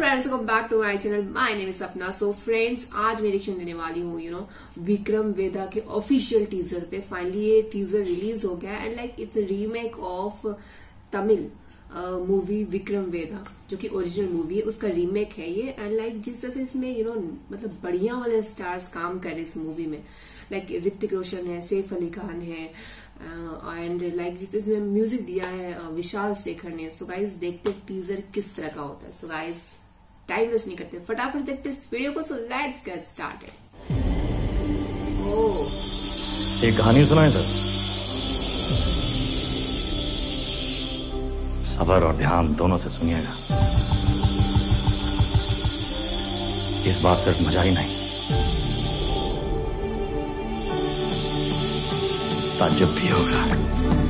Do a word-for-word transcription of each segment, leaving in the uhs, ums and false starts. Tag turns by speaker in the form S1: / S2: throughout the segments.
S1: Friends, welcome back to my channel. My name is Sapna. So friends, आज मैं reaction देने वाली हूँ यू नो विक्रम वेदा के ऑफिशियल टीजर पे। फाइनली ये टीजर रिलीज हो गया and like it's a remake of Tamil movie Vikram Vedha, जो कि ओरिजिनल मूवी है, उसका रीमेक है ये। एंड लाइक जिस तरह से इसमें यू नो मतलब बढ़िया वाले स्टार्स काम कर रहे इस मूवी में, लाइक ऋतिक रोशन है, सैफ अली खान है एंड uh, लाइक like, जिस इसमें म्यूजिक दिया है uh, विशाल शेखर ने। सो गाइस देखते टीजर किस तरह का होता है। सो गाइस टाइम वेस्ट नहीं करते, फटाफट देखते इस वीडियो को। So let's get started. Oh,
S2: एक कहानी सुनाए सर। सब्र और ध्यान दोनों से सुनिएगा। इस बार सिर्फ मजा ही नहीं, ताज्जुब भी होगा।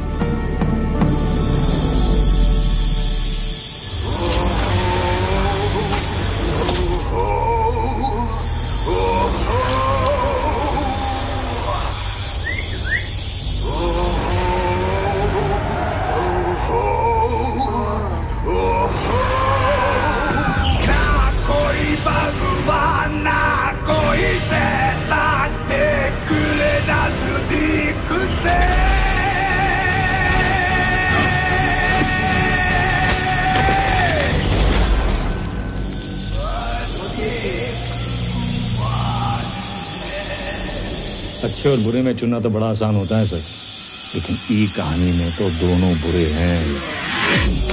S2: अच्छे और बुरे में चुनना तो बड़ा आसान होता है सर, लेकिन ई कहानी में तो दोनों बुरे हैं।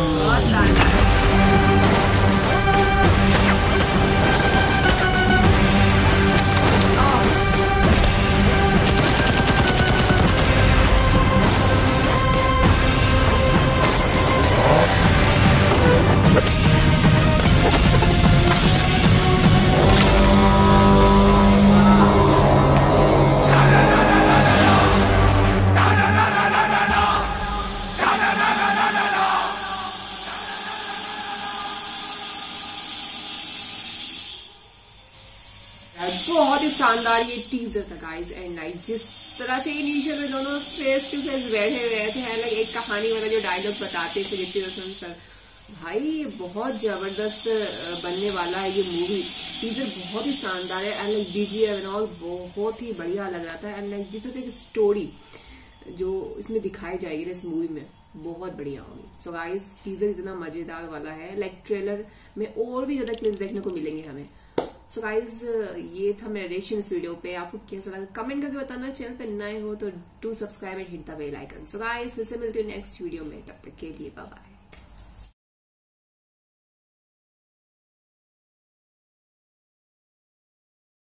S1: बहुत ही शानदार ये टीजर था गाइस। एंड लाइक जिस तरह से इनिशियल में दोनों फेस टू फेस बैठे हुए थे, लाइक एक कहानी वाला जो डायलॉग बताते थे ऋतिक रोशन सर, भाई बहुत जबरदस्त बनने वाला है ये मूवी। टीजर बहुत ही शानदार है and like BGM and all बहुत ही बढ़िया लग रहा था। एंड लाइक जिस तरह से स्टोरी जो इसमें दिखाई जाएगी ना इस मूवी में, बहुत बढ़िया होगी। सो गाइस टीजर इतना मजेदार वाला है, लाइक ट्रेलर में और भी ज्यादा क्लिप्स देखने को मिलेंगे हमें। सो so गाइज ये था मेरा रिएक्शन इस वीडियो पे। आपको कैसा लगा कमेंट करके बताना। चैनल पे नए हो तो do subscribe and hit the bell icon. So guys फिर से मिलती हूँ नेक्स्ट वीडियो में, तब तक के लिए बाय बाय।